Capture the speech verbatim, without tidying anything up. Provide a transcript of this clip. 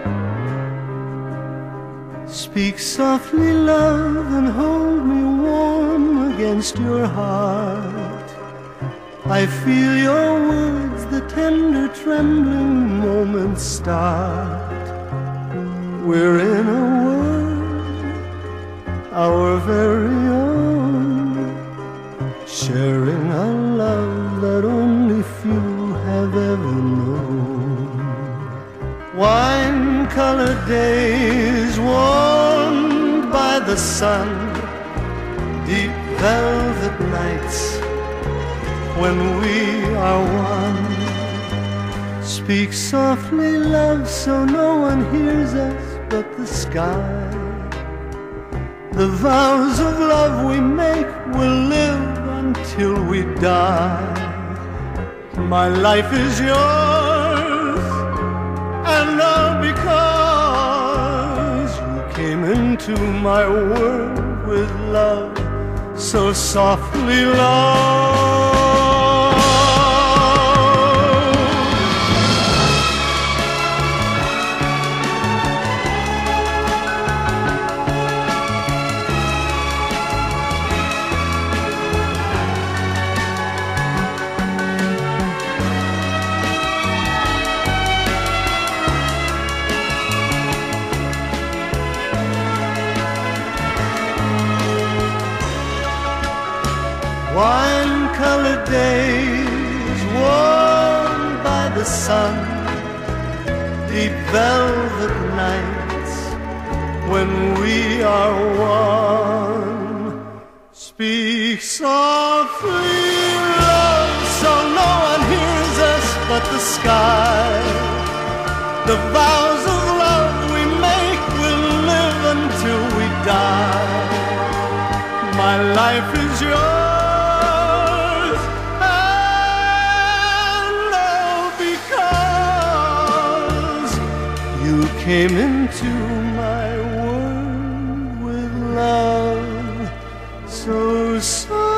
Speak softly, love, and hold me warm against your heart. I feel your words, the tender trembling moments start. We're in a world, our very own, sharing a love that only few have ever known. Wine-colored days warmed by the sun, deep velvet nights when we are one. Speak softly, love, so no one hears us but the sky. The vows of love we make will live until we die. My life is yours, and all because you came into my world with love, so softly, love. Wine-colored days warmed by the sun, deep velvet nights when we are one. Speak softly, love, so no one hears us but the sky. The vows of love we make will live until we die. My life is yours, you came into my world with love, so soft.